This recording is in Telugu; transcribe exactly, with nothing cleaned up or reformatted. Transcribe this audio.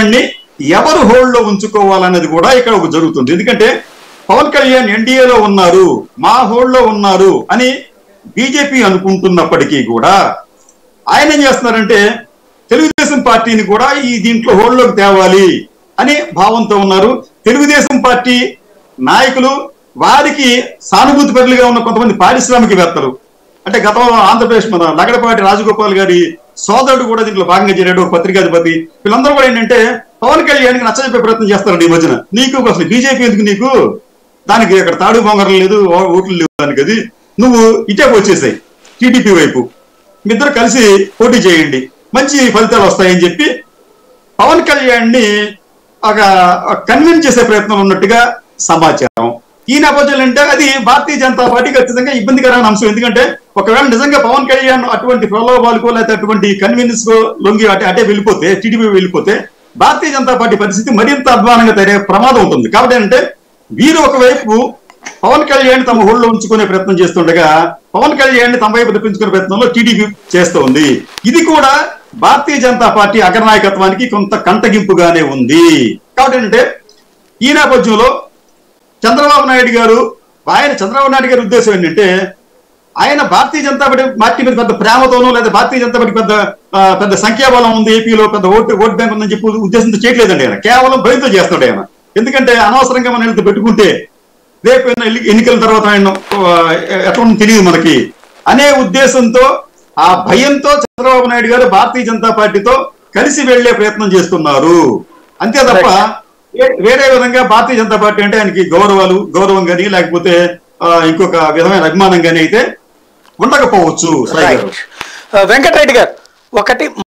కళ్యాణ్ ఎవరు హోల్డ్ లో ఉంచుకోవాలన్నది కూడా ఇక్కడ ఒక జరుగుతుంది. ఎందుకంటే పవన్ కళ్యాణ్ ఎన్డీఏలో ఉన్నారు, మా హోల్డ్ లో ఉన్నారు అని బీజేపీ అనుకుంటున్నప్పటికీ కూడా ఆయన ఏం చేస్తున్నారంటే తెలుగుదేశం పార్టీని కూడా ఈ దీంట్లో హోల్డ్లోకి తేవాలి అని భావంతో ఉన్నారు. తెలుగుదేశం పార్టీ నాయకులు వారికి సానుభూతి పరులుగా ఉన్న కొంతమంది పారిశ్రామికవేత్తలు, అంటే గతంలో ఆంధ్రప్రదేశ్ మన లగడపాటి రాజగోపాల్ గారి సోదరుడు కూడా దీంట్లో భాగంగా చేరాడు, ఒక పత్రికాధిపతి. వీళ్ళందరూ కూడా ఏంటంటే పవన్ కళ్యాణ్కి నచ్చజెప్పే ప్రయత్నం చేస్తారండి ఈ మధ్యన. నీకు అసలు బీజేపీ ఎందుకు, నీకు దానికి అక్కడ తాడు బొంగరం లేదు, ఓట్లు లేవు దానికి, అది నువ్వు ఇటే వచ్చేసాయి టీడీపీ వైపు, మీ ఇద్దరు కలిసి పోటీ చేయండి, మంచి ఫలితాలు వస్తాయని చెప్పి పవన్ కళ్యాణ్ ని ఒక కన్విన్స్ చేసే ప్రయత్నం ఉన్నట్టుగా సమాచారం. ఈ నేపథ్యంలో అంటే అది భారతీయ జనతా పార్టీ ఖచ్చితంగా ఇబ్బందికరమైన అంశం. ఎందుకంటే ఒకవేళ నిజంగా పవన్ కళ్యాణ్ అటువంటి ప్రలోభాలకో లేకపోతే అటువంటి కన్వీనియన్స్ కో లొంగి అటే అటే వెళ్ళిపోతే, టీడీపీ వెళ్ళిపోతే భారతీయ జనతా పార్టీ పరిస్థితి మరింత అధ్వానంగా తయారయ్యే ప్రమాదం ఉంటుంది. కాబట్టి ఏంటంటే వీరు ఒకవైపు పవన్ కళ్యాణ్ తమ హోల్డ్లో ఉంచుకునే ప్రయత్నం చేస్తుండగా పవన్ కళ్యాణ్ తమ వైపు తెప్పించుకునే ప్రయత్నంలో టీడీపీ చేస్తోంది. ఇది కూడా భారతీయ జనతా పార్టీ అగ్రనాయకత్వానికి కొంత కంటగింపుగానే ఉంది. కాబట్టి ఏంటంటే ఈ నేపథ్యంలో చంద్రబాబు నాయుడు గారు ఆయన చంద్రబాబు నాయుడు గారి ఉద్దేశం ఏంటంటే ఆయన భారతీయ జనతా పార్టీ పార్టీ మీద పెద్ద ప్రేమతోనో లేదా భారతీయ జనతా పార్టీ పెద్ద పెద్ద సంఖ్యాబలం ఉంది, ఏపీలో పెద్ద ఓటు ఓటు బ్యాంక్ ఉందని చెప్పి ఉద్దేశంతో చేయట్లేదండి. ఆయన కేవలం భయంతో చేస్తాడు ఆయన. ఎందుకంటే అనవసరంగా మనం వెళ్తే పెట్టుకుంటే రేపు ఎన్నికల తర్వాత ఆయన ఎట్లా తెలియదు మనకి అనే ఉద్దేశంతో, ఆ భయంతో చంద్రబాబు నాయుడు గారు భారతీయ జనతా పార్టీతో కలిసి వెళ్లే ప్రయత్నం చేస్తున్నారు. అంతే తప్ప వేరే విధంగా భారతీయ జనతా పార్టీ అంటే ఆయనకి గౌరవాలు గౌరవం కానీ లేకపోతే ఇంకొక విధమైన అభిమానం కానీ అయితే ఉండకపోవచ్చు. వెంకటరెడ్డి గారు, ఒకటి